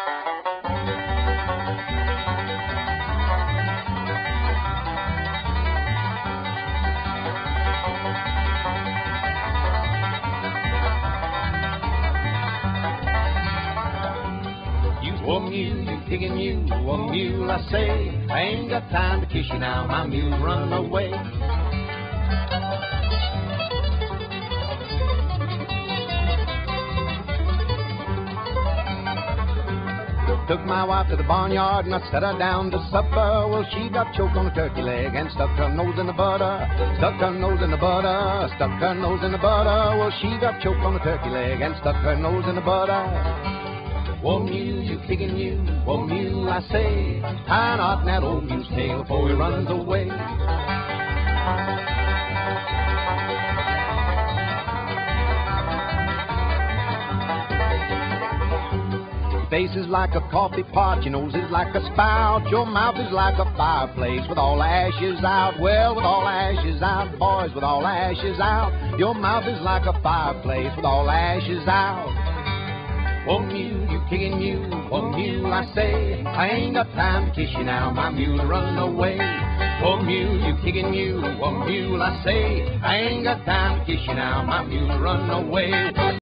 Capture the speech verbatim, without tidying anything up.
Whoa, mule, you pickin' mule, whoa, mule, I say, I ain't got time to kiss you now, my mule's running away. Took my wife to the barnyard and I set her down to supper. Well, she got choked on a turkey leg and stuck her nose in the butter. Stuck her nose in the butter, stuck her nose in the butter. Well, she got choked on a turkey leg and stuck her nose in the butter. Whoa, mule, you kicking mule, whoa, mule, I say, tie a knot in that old mule's tail before he runs away. Your face is like a coffee pot, your nose is like a spout, your mouth is like a fireplace with all the ashes out. Well, with all the ashes out, boys, with all the ashes out, your mouth is like a fireplace with all the ashes out. Whoa, mule, you kicking mule, whoa, mule, I say, I ain't got time to kiss you now, my mule's running away. Whoa, mule, you kicking mule, whoa, mule, I say, I ain't got time to kiss you now, my mule's running away.